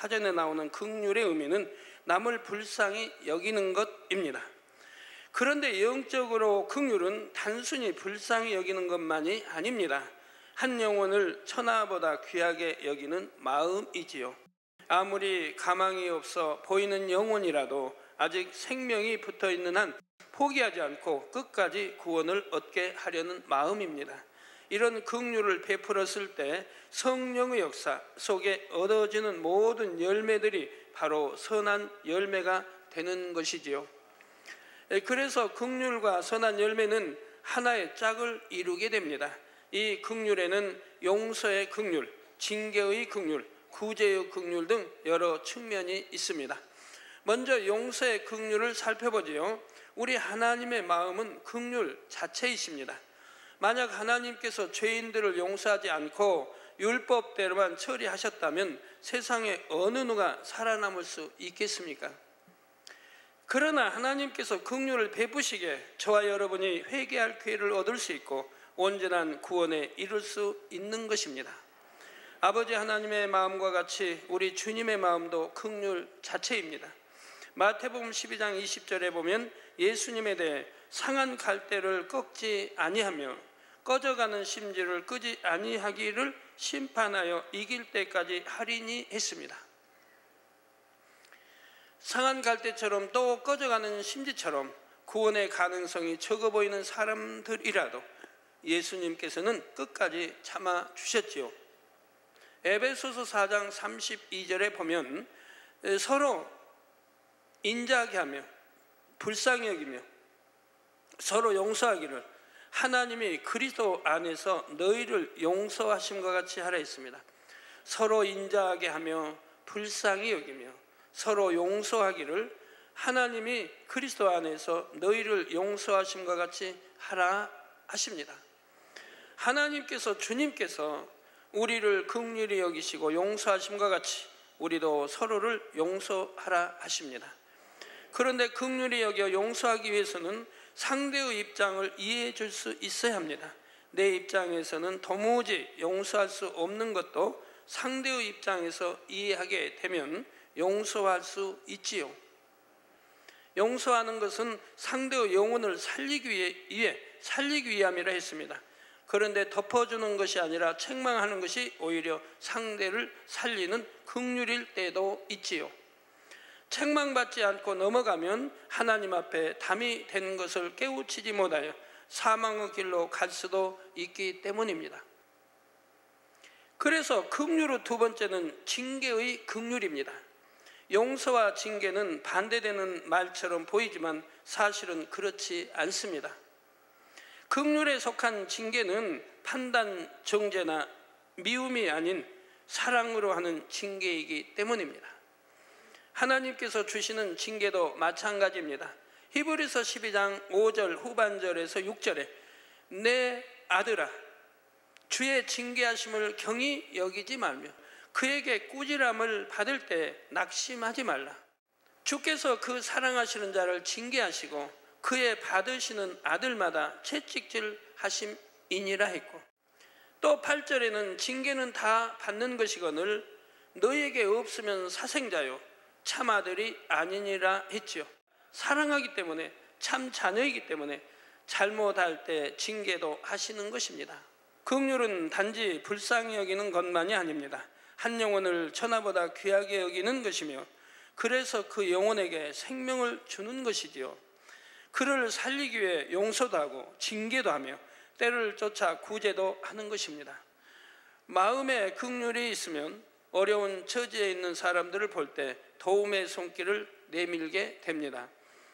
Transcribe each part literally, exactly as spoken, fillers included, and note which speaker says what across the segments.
Speaker 1: 사전에 나오는 긍휼의 의미는 남을 불쌍히 여기는 것입니다. 그런데 영적으로 긍휼은 단순히 불쌍히 여기는 것만이 아닙니다. 한 영혼을 천하보다 귀하게 여기는 마음이지요. 아무리 가망이 없어 보이는 영혼이라도 아직 생명이 붙어있는 한 포기하지 않고 끝까지 구원을 얻게 하려는 마음입니다. 이런 긍휼을 베풀었을 때 성령의 역사 속에 얻어지는 모든 열매들이 바로 선한 열매가 되는 것이지요. 그래서 긍휼과 선한 열매는 하나의 짝을 이루게 됩니다. 이 긍휼에는 용서의 긍휼, 징계의 긍휼, 구제의 긍휼 등 여러 측면이 있습니다. 먼저 용서의 긍휼을 살펴보지요. 우리 하나님의 마음은 긍휼 자체이십니다. 만약 하나님께서 죄인들을 용서하지 않고 율법대로만 처리하셨다면 세상에 어느 누가 살아남을 수 있겠습니까? 그러나 하나님께서 긍휼을 베푸시게 저와 여러분이 회개할 기회를 얻을 수 있고 온전한 구원에 이룰 수 있는 것입니다. 아버지 하나님의 마음과 같이 우리 주님의 마음도 긍휼 자체입니다. 마태복음 십이 장 이십 절에 보면 예수님에 대해 상한 갈대를 꺾지 아니하며 꺼져가는 심지를 끄지 아니하기를 심판하여 이길 때까지 하리니 했습니다. 상한 갈대처럼 또 꺼져가는 심지처럼 구원의 가능성이 적어 보이는 사람들이라도 예수님께서는 끝까지 참아 주셨지요. 에베소서 사 장 삼십이 절에 보면 서로 인자하게 하며 불쌍히 여기며 서로 용서하기를 하나님이 그리스도 안에서 너희를 용서하심과 같이 하라 했습니다. 서로 인자하게 하며 불쌍히 여기며 서로 용서하기를 하나님이 그리스도 안에서 너희를 용서하심과 같이 하라 하십니다. 하나님께서 주님께서 우리를 긍휼히 여기시고 용서하심과 같이 우리도 서로를 용서하라 하십니다. 그런데 긍휼히 여겨 용서하기 위해서는 상대의 입장을 이해해 줄 수 있어야 합니다. 내 입장에서는 도무지 용서할 수 없는 것도 상대의 입장에서 이해하게 되면 용서할 수 있지요. 용서하는 것은 상대의 영혼을 살리기 위해, 살리기 위함이라 했습니다. 그런데 덮어주는 것이 아니라 책망하는 것이 오히려 상대를 살리는 긍휼일 때도 있지요. 책망받지 않고 넘어가면 하나님 앞에 담이 된 것을 깨우치지 못하여 사망의 길로 갈 수도 있기 때문입니다. 그래서 긍휼의 두 번째는 징계의 긍휼입니다. 용서와 징계는 반대되는 말처럼 보이지만 사실은 그렇지 않습니다. 긍휼에 속한 징계는 판단, 정죄나 미움이 아닌 사랑으로 하는 징계이기 때문입니다. 하나님께서 주시는 징계도 마찬가지입니다. 히브리서 십이 장 오 절 후반절에서 육 절에 내 아들아 주의 징계하심을 경히 여기지 말며 그에게 꾸지람을 받을 때 낙심하지 말라. 주께서 그 사랑하시는 자를 징계하시고 그의 받으시는 아들마다 채찍질 하심이니라 했고, 또 팔 절에는 징계는 다 받는 것이거늘 너희에게 없으면 사생자요 참 아들이 아니니라 했지요. 사랑하기 때문에 참 자녀이기 때문에 잘못할 때 징계도 하시는 것입니다. 긍휼은 단지 불쌍히 여기는 것만이 아닙니다. 한 영혼을 천하보다 귀하게 여기는 것이며 그래서 그 영혼에게 생명을 주는 것이지요. 그를 살리기 위해 용서도 하고 징계도 하며 때를 쫓아 구제도 하는 것입니다. 마음에 긍휼이 있으면 어려운 처지에 있는 사람들을 볼 때 도움의 손길을 내밀게 됩니다.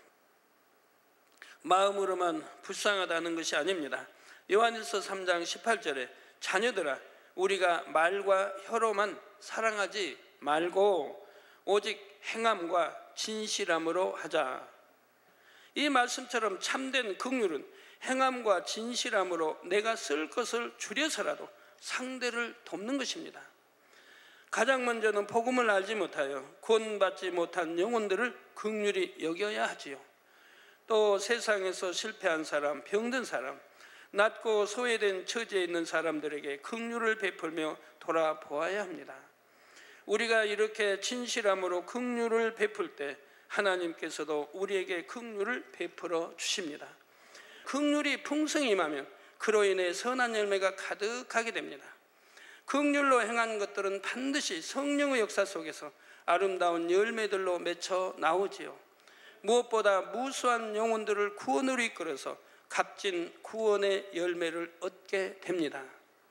Speaker 1: 마음으로만 불쌍하다는 것이 아닙니다. 요한일서 삼 장 십팔 절에 자녀들아 우리가 말과 혀로만 사랑하지 말고 오직 행함과 진실함으로 하자. 이 말씀처럼 참된 긍휼은 행함과 진실함으로 내가 쓸 것을 줄여서라도 상대를 돕는 것입니다. 가장 먼저는 복음을 알지 못하여 구원받지 못한 영혼들을 긍휼히 여겨야 하지요. 또 세상에서 실패한 사람, 병든 사람, 낮고 소외된 처지에 있는 사람들에게 긍휼을 베풀며 돌아보아야 합니다. 우리가 이렇게 진실함으로 긍휼을 베풀 때 하나님께서도 우리에게 긍휼을 베풀어 주십니다. 긍휼이 풍성히 임하면 그로 인해 선한 열매가 가득하게 됩니다. 긍휼로 행한 것들은 반드시 성령의 역사 속에서 아름다운 열매들로 맺혀 나오지요. 무엇보다 무수한 영혼들을 구원으로 이끌어서 값진 구원의 열매를 얻게 됩니다.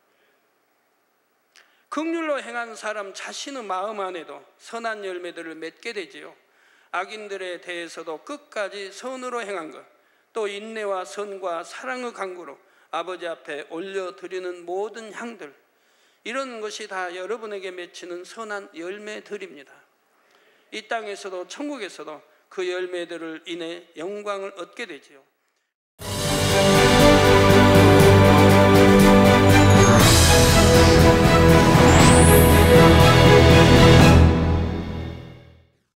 Speaker 1: 긍휼로 행한 사람 자신의 마음 안에도 선한 열매들을 맺게 되지요. 악인들에 대해서도 끝까지 선으로 행한 것, 또 인내와 선과 사랑의 강구로 아버지 앞에 올려드리는 모든 향들, 이런 것이 다 여러분에게 맺히는 선한 열매들입니다. 이 땅에서도 천국에서도 그 열매들을 인해 영광을 얻게 되지요.